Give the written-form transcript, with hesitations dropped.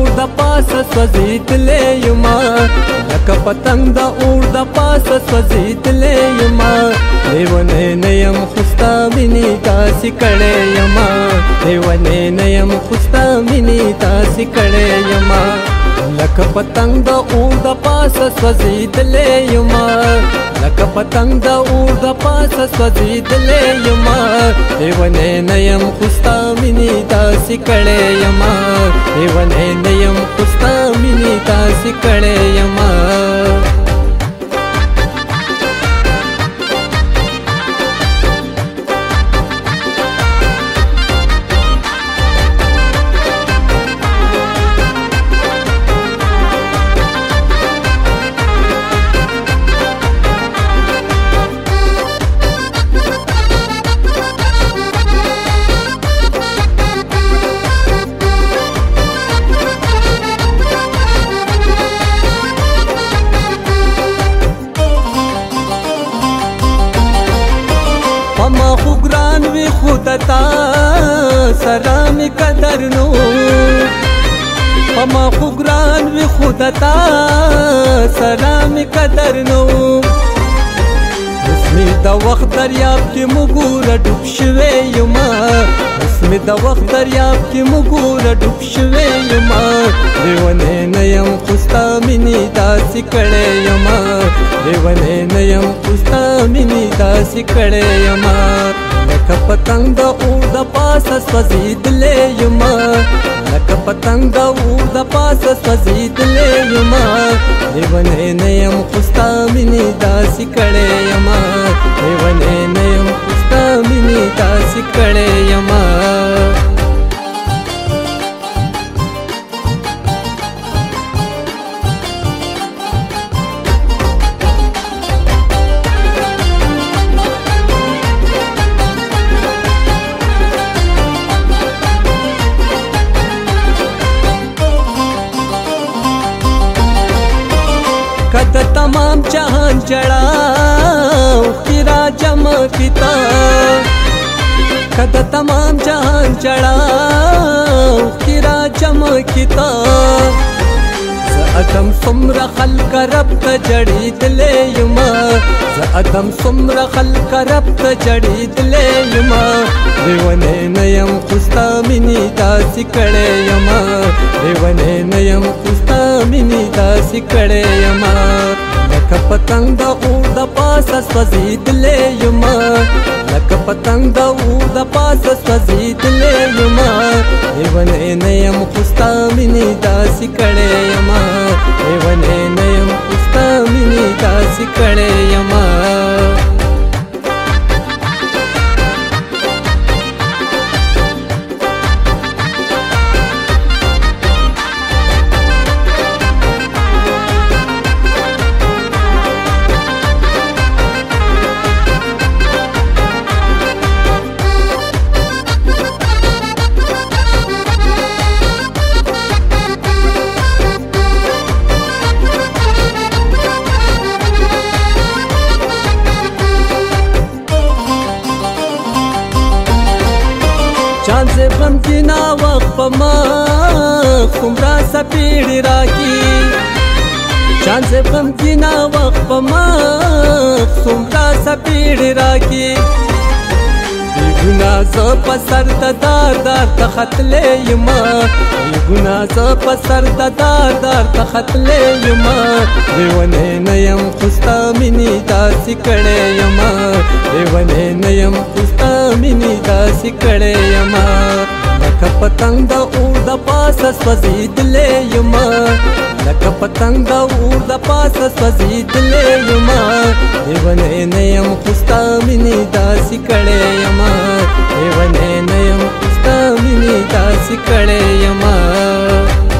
اور د پاسه سوځېدلی یما لکه پتنګ د اور د پاسه سوځېدلی یما لیونی نه یم خو ستا مینې داسې کړی یما لیونی نه یم خو ستا مینې داسې کړی یما لکه پتنګ د اور د پاسه سوځېدلی یما لکه پتنګ د اور د پاسه سوځېدلی یما لیونی نه یم خو ستا مینې داسې کړی یما لیونی نه یم خو ستا مینې داسې کړی یما ما خو ګران وي خو د تا سره مې قدر نو ما خو ګران وي خو د تا سره مې قدر نو اوس مې د وخت دریاب کې مو ګوره ډوب شوی یما اوس مې د وخت دریاب کې مو ګوره ډوب شوی یما لیونی نه یم خو ستا مینې داسې کړی یما لیونی نه یم خو ستا مینې داسې کړی یما لکه پتنګ د اور د پاسه سوځېدلی یما لکه پتنګ د اور د پاسه سوځېدلی یما لیونی نه یم خو ستا مینې داسې کړی یما لیونی نه یم خو ستا مینې داسې کړی یما کد تمام جهان جڑا اوخی را جمع کتا کد تمام جهان جڑا اوخی را جمع کتا ز ادم سمر خلق رب تا جڑیدلی یما ز ادم سمر خلق رب تا جڑیدلی یما لیونی نه یم خو ستا مینې داسې کړی یما لیونی نه یم خو ستا مینې داسې کړی یما لکه پتنګ د اور د پاسه سوځېدلی یما لکه پتنګ د اور د پاسه سوځېدلی یما لیونی نه یم خو ستا مینې داسې کړی یما لیونی نه یم خو ستا مینې داسې کړی یما چاند سے غمگینا وقت پا مخ سمرا سپیڑی راکی چاند سے غمگینا وقت پا مخ سمرا سپیڑی راکی بی گناہ زا پا سر دار دار تخطلے یما بی گناہ زا پا سر دار دار تخطلے یما لیونی نه یم خو ستا مینې داسې کړی یما لیونی نه یم خو ستا مینې داسې کړی یما لکه پتنګ د اور د پاسه سوځېدلی یما لکه پتنګ د اور د پاسه سوځېدلی یما لیونی نه یم خو ستا مینې داسې کړی یما لیونی نه یم خو ستا مینې داسې کړی یما